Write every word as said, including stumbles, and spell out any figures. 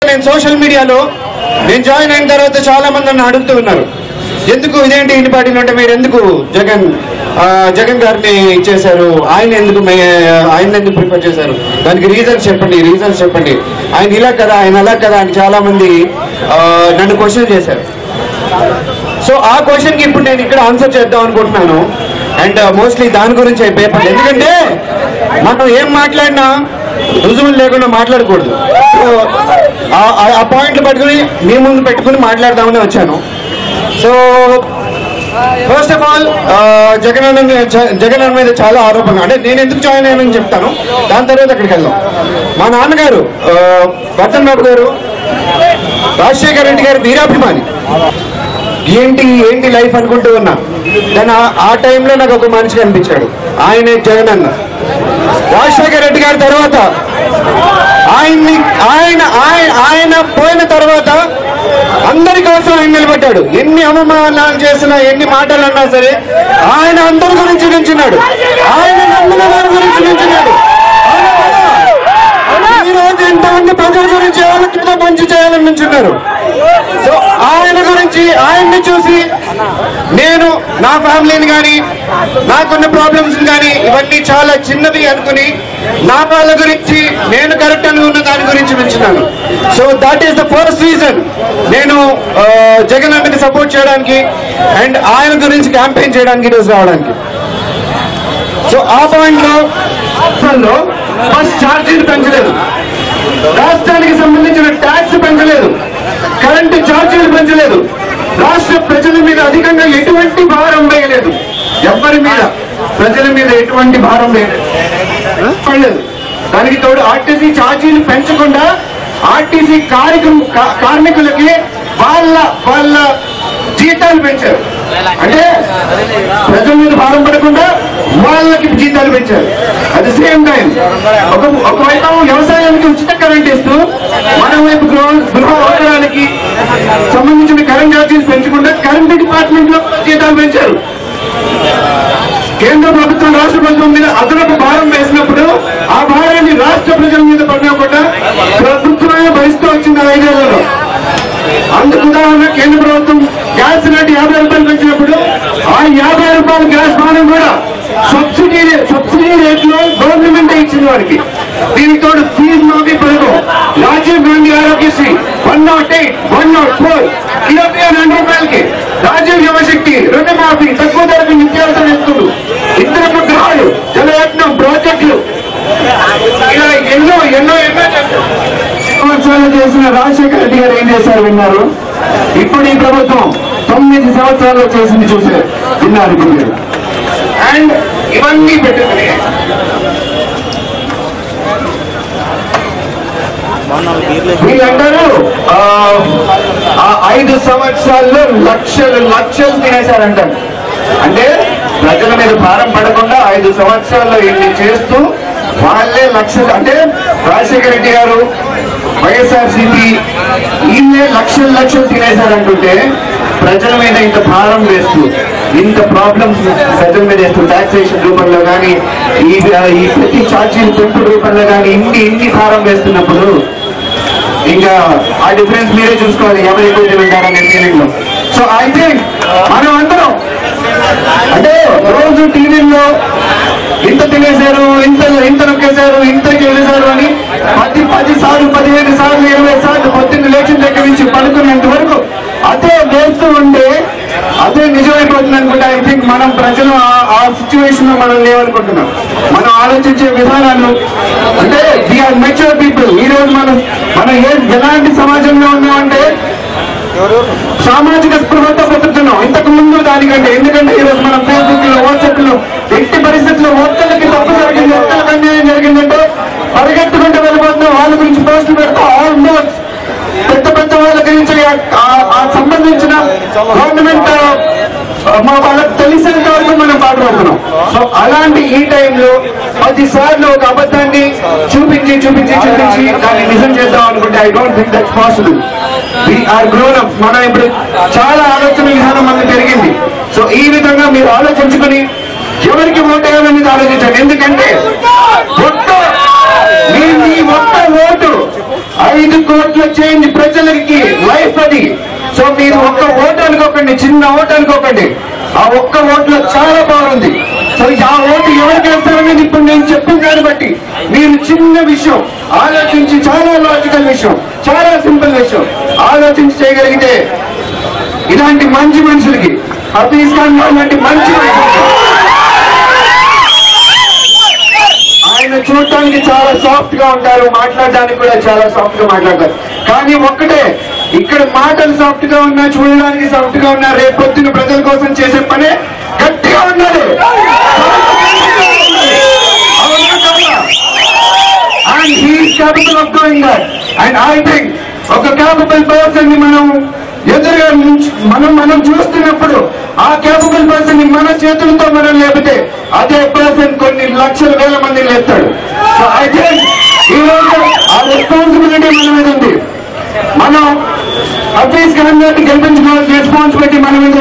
నేను సోషల్ మీడియాలో నేను జాయిన్ అయిన తర్వాత చాలా మంది నన్ను అడుగుతూ ఉన్నారు, ఎందుకు ఇదేంటి ఇన్ని పార్టీలు అంటే మీరు ఎందుకు జగన్ జగన్ గారిని ఇచ్చేశారు, ఆయన ఎందుకు ఆయన ఎందుకు ప్రిఫర్ చేశారు, దానికి రీజన్స్ చెప్పండి రీజన్స్ చెప్పండి ఆయన ఇలా కదా ఆయన అలా కదా అని చాలా మంది నన్ను క్వశ్చన్ చేశారు. సో ఆ క్వశ్చన్కి ఇప్పుడు నేను ఇక్కడ ఆన్సర్ చేద్దాం అనుకుంటున్నాను. అండ్ మోస్ట్లీ దాని గురించి పేపర్, ఎందుకంటే మనం ఏం మాట్లాడినా రుజువులు లేకుండా మాట్లాడకూడదు. సో ఆ పాయింట్లు పట్టుకుని మీ ముందు పెట్టుకుని మాట్లాడదామని వచ్చాను. So first of all Jagan అన్న జగన్ అన్న మీద చాలా ఆరోపణలు, అంటే నేను ఎందుకు జాయిన్ అయ్యానని చెప్తాను, దాని తర్వాత అక్కడికి వెళ్దాం. మా నాన్నగారు వర్ధన్ బాబు గారు రాజశేఖర రెడ్డి గారు వీరాభిమాని. ఏంటి ఏంటి లైఫ్ అనుకుంటూ ఉన్నా, కానీ ఆ టైంలో నాకు ఒక మనిషి కనిపించాడు, ఆయనే జగన్ అన్న. రాజశేఖర రెడ్డి గారి తర్వాత ఆయన్ని ఆయన ఆయన ఆయన పోయిన తర్వాత అందరి కోసం ఆయన నిలబడ్డాడు. ఎన్ని అవమానాలు చేసినా ఎన్ని మాటలు అన్నా సరే ఆయన అందరి గురించి నించున్నాడు, ఆయన నమ్మిన వారి గురించి నించున్నాడు. ఈ రోజు ఎంతమంది ప్రజల గురించి ఆలోచన మంచి చేయాలని నించున్నారు. సో ఆయన గురించి ఆయన్ని చూసి నేను నా ఫ్యామిలీని కానీ నాకున్న ప్రాబ్లమ్స్ కానీ ఇవన్నీ చాలా చిన్నవి అనుకుని నా వాళ్ళ గురించి నేను కరెక్ట్ అనుకున్న దాని గురించి నించున్నాను. So that is the first reason నేను జగన్ అన్నకి సపోర్ట్ చేయడానికి అండ్ ఆయన గురించి క్యాంపెయిన్ చేయడానికి ఈరోజు రావడానికి. సో ఆ పాయింట్ లో బస్ ఛార్జీలు పెంచలేదు, రాష్ట్రానికి సంబంధించిన ట్యాక్స్ పెంచలేదు, కరెంటు ఛార్జీలు పెంచలేదు, రాష్ట్ర ప్రజల మీద అధికంగా ఎటువంటి భారం వేయలేదు, ఎవరి మీద ప్రజల మీద ఎటువంటి భారం వేయలేదు. దానికి తోడు ఆర్టీసీ ఛార్జీలు పెంచకుండా ఆర్టీసీ కార్మికులకి వాళ్ళ వాళ్ళ జీతాలు పెంచారు. అంటే ప్రజల మీద భారం పడకుండా వాళ్ళకి జీతాలు పెంచారు. అట్ ద సేమ్ టైం ఒక ఒకవైపు వ్యవసాయానికి ఉచిత కరెంట్ ఇస్తూ మన వైపు గృహ గృహ అవసరాలకి సంబంధించిన కరెంట్ ఛార్జీలు పెంచకుండా కరెంట్ డిపార్ట్మెంట్ లో జీతాలు పెంచారు. కేంద్ర ప్రభుత్వం రాష్ట్ర ప్రభుత్వం మీద అదనపు భారం వేసినప్పుడు ఆ భారాన్ని రాష్ట్ర ప్రజల మీద పడినకుండా ప్రభుత్వమే భరిస్తూ వచ్చింది ఐదేళ్లలో. అందుకు ఉదాహరణ కేంద్ర ప్రభుత్వం గ్యాస్ రేటు యాభై రూపాయలు పెంచినప్పుడు ఆ యాభై రూపాయల గ్యాస్ భారం కూడా సబ్సిడీ సబ్సిడీ రేట్లో గవర్నమెంట్ ఇచ్చింది వారికి. దీనికి తోడు ఫీజు మాఫీ పథకం, Rajiv Gandhi Aarogyasri one nought eight one nought four ఇరవై రెండు రూపాయలకి, రాజీవ్ యువశక్తి రుణమాఫీ, తక్కువ ధరకు నిత్యావసర వస్తువులు, ఇతర గ్రహాలు, జలయత్నం ప్రాజెక్టులు, ఇలా ఎన్నో ఎన్నో ఎన్నో సంవత్సరాలు చేసిన రాజశేఖర రెడ్డి గారు ఏం చేశారు విన్నారు. ఇప్పుడు ఈ ప్రభుత్వం తొమ్మిది సంవత్సరాల్లో చేసింది చూసే విన్నారు ఇప్పుడు మీరు. అండ్ ఇవన్నీ పెట్టుకుని వీళ్ళందరూ ఆ ఐదు సంవత్సరాల్లో లక్షలు లక్షలు తినేశారంటారు. అంటే ప్రజల మీద భారం పడకుండా ఐదు సంవత్సరాల్లో ఇన్ని చేస్తూ వాళ్ళే లక్షలు, అంటే రాజశేఖర రెడ్డి గారు వైఎస్ఆర్సీపీ ఈయనే లక్షలు లక్షలు తినేశారంటుంటే ప్రజల మీద ఇంత భారం వేస్తూ ఇంత ప్రాబ్లమ్స్ ప్రజల మీద వేస్తూ టాక్సేషన్ రూపంలో కానీ ఈ ఈ ప్రతి ఛార్జీల పెంపు రూపంలో కానీ ఇన్ని ఇన్ని భారం వేస్తున్నప్పుడు ఇంకా ఆ డిఫరెన్స్ మీరే చూసుకోవాలి ఎవరు ఎక్కువ తింటారనే ఫీలింగ్ లో. సో ఐ థింక్ మనం అందరం అంటే రోజు టీవీల్లో ఇంత తినేశారు, ఇంత ఇంత నొక్కేశారు, ఇంత చేశారు అని పది పది సార్లు పదిహేను సార్లు ఇరవై సార్లు పొద్దున్న లేచిన దగ్గర నుంచి పడుకునేంత వరకు అదే వేస్తూ ఉండే అదే నిజమైపోతుంది అనుకుంటే ఐ థింక్ మనం ప్రజలు ఆ సిచ్యువేషన్ లో మనం లేవనుకుంటున్నాం. మనం ఆలోచించే విధానాలు అంటే వీఆర్ మెచ్యూర్ పీపుల్. ఈ రోజు మనం మనం ఏ ఎలాంటి సమాజంలో ఉన్నామంటే సామాజిక స్పృహతో బతుకుతున్నాం ఇంతకు ముందు దానికంటే. ఎందుకంటే ఈరోజు మనం ఫేస్బుక్ లో వాట్సాప్ లో ఎట్టి పరిస్థితుల్లో ఒక్కరికి తప్పు జరిగింది, ఒక్కరికి అన్యాయం జరిగిందంటే పరిగెత్తుకుంటూ వెళ్ళిపోతున్నాం, వాళ్ళ గురించి పోస్టులు పెడతాం. ఆల్మోస్ట్ పెద్ద పెద్ద వాళ్ళ గురించి సంబంధించిన గవర్నమెంట్ మా వాళ్ళకి తెలిసేంత వరకు మనం పాటుపడుతున్నాం. సో అలాంటి ఈ టైంలో పదిసార్లు ఒక అబద్ధాన్ని చూపించి చూపించి చూపించి దాన్ని నిజం చేద్దాం అనుకుంటే I don't think that's possible. We're grown up. మనం ఇప్పుడు చాలా ఆలోచన విధానం మనకు పెరిగింది. సో ఈ విధంగా మీరు ఆలోచించుకుని ఎవరికి ఓటు వేయాలనేది ఆలోచించండి. ఎందుకంటే ఒక్క మీ మీ ఒక్క ఓటు ఐదు కోట్ల చేంజ్ ప్రజలకి లైఫ్ అది. సో మీరు ఒక్క ఓటు అనుకోకండి, చిన్న ఓటు అనుకోకండి, ఆ ఒక్క ఓట్లో చాలా బాగుంది. సో ఆ ఓటు ఎవరికి వేస్తారనేది ఇప్పుడు నేను చెప్పిన దాన్ని బట్టి మీరు చిన్న విషయం ఆలోచించి, చాలా లాజికల్ విషయం, చాలా సింపుల్ విషయం ఆలోచించి చేయగలిగితే ఇలాంటి మంచి మనుషులకి, హఫీజ్ ఖాన్ లాంటి మంచి మనుషులకి, ఆయన చూడటానికి చాలా సాఫ్ట్ గా ఉంటారు, మాట్లాడడానికి కూడా చాలా సాఫ్ట్ గా మాట్లాడతారు. కానీ ఒక్కటే, ఇక్కడ మాటలు సాఫ్ట్ గా ఉన్నా, చూడడానికి సాఫ్ట్ గా ఉన్నా, రేపొద్దున ప్రజల కోసం చేసే పనే గట్టిగా ఉన్నారు. And he's capable of doing that. And I think ఒక క్యాపబుల్ పర్సన్ ని మనం ఎదురుగా మనం మనం చూస్తున్నప్పుడు ఆ క్యాపబుల్ పర్సన్ ని మన చేతులతో మనం లేపితే అదే పర్సన్ కొన్ని లక్షల వేల మందిని లేపుతాడు. సో ఐ థింక్ ఈరోజు ఆ రెస్పాన్సిబిలిటీ మన మీద ఉంది. మనం హఫీజ్ ఖాన్ గారిని గెలిపించుకోవాల్సిన రెస్పాన్సిబిలిటీ మన మీద